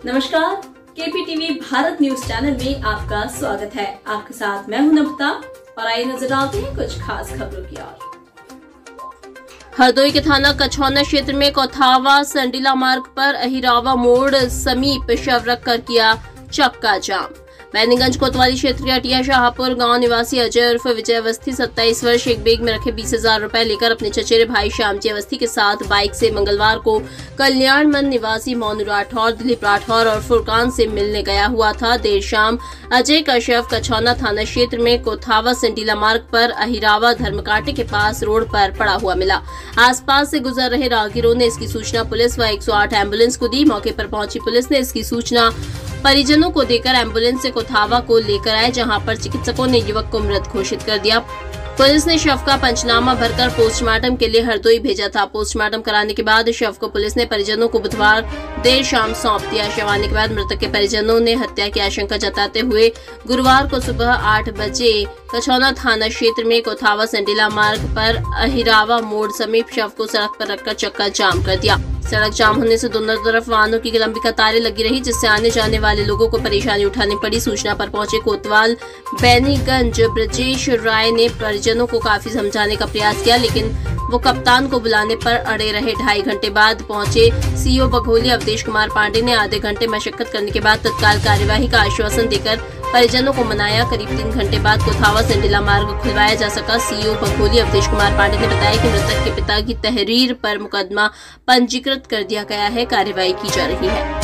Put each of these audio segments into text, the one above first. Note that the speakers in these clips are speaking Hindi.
नमस्कार, केपीटीवी भारत न्यूज चैनल में आपका स्वागत है। आपके साथ मैं हूं नम्रता और आइए नजर डालते हैं कुछ खास खबरों की ओर। हरदोई के थाना कछौना क्षेत्र में कोथावा संडीला मार्ग पर अहिरावा मोड़ समीप शव रखकर किया चक्का जाम। मैनीगंज कोतवाली क्षेत्र के अटिया शाहपुर गांव निवासी अजय उर्फ विजय अवस्थी 27 वर्ष एक बैग में रखे 20,000 रुपए लेकर अपने चचेरे भाई श्यामजी अवस्थी के साथ बाइक से मंगलवार को कल्याणमंद निवासी मोनू राठौर, दिलीप राठौर और फुरकान से मिलने गया हुआ था। देर शाम अजय का शव कछौना थाना क्षेत्र में कोथावा संडीला मार्ग पर अहिरावा धर्मकांटे के पास रोड पर पड़ा हुआ मिला। आसपास से गुजर रहे राहगीरों ने इसकी सूचना पुलिस व 108 एम्बुलेंस को दी। मौके पर पहुंची पुलिस ने इसकी सूचना परिजनों को देकर एम्बुलेंस से कोथावा को लेकर आए, जहां पर चिकित्सकों ने युवक को मृत घोषित कर दिया। पुलिस ने शव का पंचनामा भरकर पोस्टमार्टम के लिए हरदोई भेजा था। पोस्टमार्टम कराने के बाद शव को पुलिस ने परिजनों को बुधवार देर शाम सौंप दिया। शव आने के बाद मृतक के परिजनों ने हत्या की आशंका जताते हुए गुरुवार को सुबह 8 बजे कछौना थाना क्षेत्र में कोथावा संडीला मार्ग पर अहिरावा मोड़ समीप शव को सड़क पर रखकर चक्का जाम कर दिया। सड़क जाम होने से दोनों तरफ वाहनों की लंबी कतारें लगी रही, जिससे आने जाने वाले लोगों को परेशानी उठानी पड़ी। सूचना पर पहुंचे कोतवाल बैनीगंज ब्रजेश राय ने परिजनों को काफी समझाने का प्रयास किया, लेकिन वो कप्तान को बुलाने पर अड़े रहे। 2.5 घंटे बाद पहुंचे सीओ बघोली अवधेश कुमार पांडे ने आधे घंटे मशक्कत करने के बाद तत्काल कार्यवाही का आश्वासन देकर परिजनों को मनाया। करीब 3 घंटे बाद कोथावा संडीला मार्ग खुलवाया जा सका। सीओ बघोली अवधेश कुमार पांडे ने बताया कि मृतक के पिता की तहरीर पर मुकदमा पंजीकृत कर दिया गया है, कार्यवाही की जा रही है।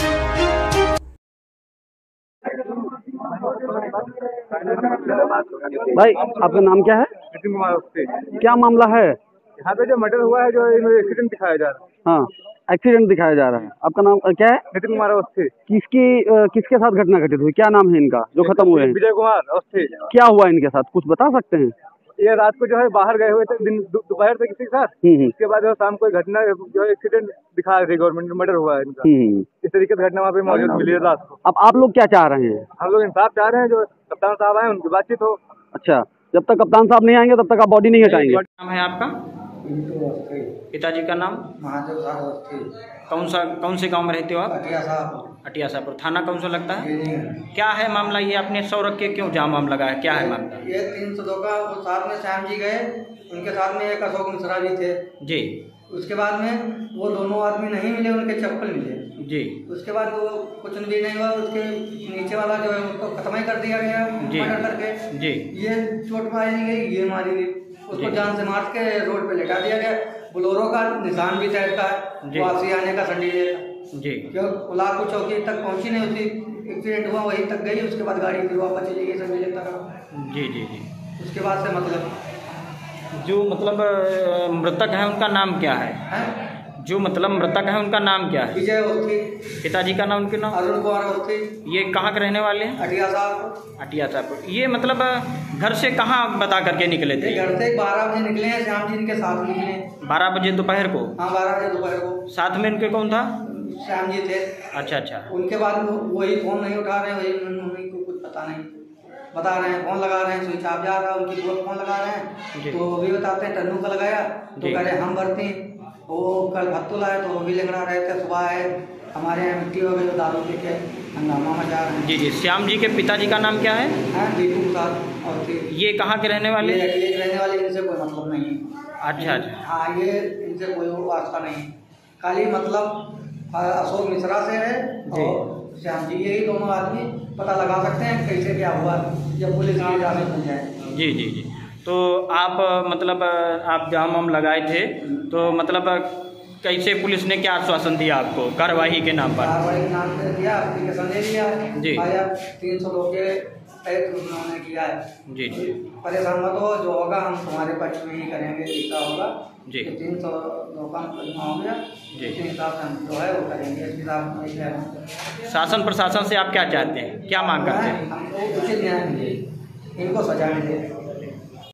भाई, आपका नाम क्या है? नितिन कुमार अवस्थी। क्या मामला है? यहाँ पे जो मर्डर हुआ है, जो एक्सीडेंट दिखाया जा रहा है। हाँ, एक्सीडेंट दिखाया जा रहा है। आपका नाम क्या है? नितिन कुमार अवस्थी। किसके साथ घटना घटित हुई? क्या नाम है इनका जो खत्म हुए हैं? विजय कुमार अवस्थी। क्या हुआ इनके साथ, कुछ बता सकते हैं? ये रात को जो है बाहर गए हुए थे, दोपहर से किसी के साथ। उसके बाद जो शाम को घटना जो एक्सीडेंट दिखा रही गवर्नमेंट, मर्डर हुआ है इनका। इस तरीके से घटना वहाँ पे मौजूद मिली है रात को। अब आप लोग क्या चाह रहे हैं? हम लोग इंसाफ चाह रहे हैं, जो कप्तान साहब आए उनकी बातचीत हो। अच्छा, जब तक कप्तान साहब नहीं आएंगे तब तक आप बॉडी नहीं हटाएंगे? नाम है आपका? पिताजी का नाम? महादेव साहब अवस्थी। कौन से गांव में रहते हो आप? अटिया साहब। अटिया साहब। थाना कौन सा लगता है? क्या है मामला? ये आपने 100 रख के क्यों जाम वाम लगा है, क्या है मामला? ये 302 का वो साथ में श्याम जी गए, उनके साथ में एक अशोक मिश्रा भी थे जी। उसके बाद में वो दोनों आदमी नहीं मिले, उनके चप्पल मिले जी। उसके बाद वो कुछ भी नहीं हुआ, उसके नीचे वाला जो है उसको खत्म ही कर दिया गया मर्डर करके जी। ये चोट मारी गई, ये मारी गई, उसको जान से मार के रोड पे लेटा दिया गया। बोलोरो का निशान भी टाइप का है, वापसी आने का संडीले जी। क्यों उलाको चौकी तक पहुंची नहीं, उसी एक्सीडेंट हुआ वहीं तक गई, उसके बाद गाड़ी फिर वापस चली गई संडीले तक। जी जी जी। उसके बाद से मतलब जो मृतक है उनका नाम क्या है? जो मृतक है उनका नाम क्या है? विजय अवस्थी। पिताजी का नाम? उनके नाम? अरुण कुमार अवस्थी। ये कहाँ के रहने वाले हैं? अटिया साहब। अटिया साहब। ये घर से कहाँ बता करके निकले थे? घर से 12 बजे निकले हैं, श्याम जी इनके साथ निकले। 12 बजे दोपहर को? हाँ, 12 बजे दोपहर को। साथ में उनके कौन था? श्याम जी थे। अच्छा अच्छा। उनके बाद वही फोन नहीं उठा रहे, वही उनको कुछ पता नहीं, बता रहे हैं फोन लगा रहे हैं, स्विच ऑफ जा रहा है, उनकी बहुत फोन लगा रहे हैं तो वो भी बताते हैं टन्नू का लगाया तो कह रहे हम भरते हैं। वो कल भत्तू लाए तो वो भी लंगड़ा रहे थे। सुबह है हमारे यहाँ मिट्टी हो गई, दारू पी के हंगामा मचा रहे हैं। जी जी। श्याम जी के पिताजी का नाम क्या है? दीपू प्रसाद। और ये कहाँ के रहने वाले? रहने वाले, इनसे कोई मतलब नहीं। अच्छा अच्छा। हाँ, ये इनसे कोई वास्ता नहीं, खाली मतलब अशोक मिश्रा से है और श्याम जी, यही दोनों आदमी पता लगा सकते हैं कैसे क्या हुआ जब पुलिस की जांच बन जाए। जी जी जी। तो आप आप जाम वाम लगाए थे तो कैसे पुलिस ने क्या आश्वासन दिया आपको कार्यवाही के नाम पर? कार्यवाही के नाम पे दिया, एप्लीकेशन दे दिया जी। आया 302 के तहत उन्होंने किया है जी जी। परेशान मत हो, जो होगा हम तुम्हारे पक्ष में ही करेंगे, जैसा होगा जी। 302 का मुकदमा हो गया जी, इस हिसाब से हम जो है वो करेंगे। इस हिसाब से शासन प्रशासन से आप क्या चाहते हैं, क्या मांग करते हैं? हमको उचित न्याय मिले, इनको सजा मिले।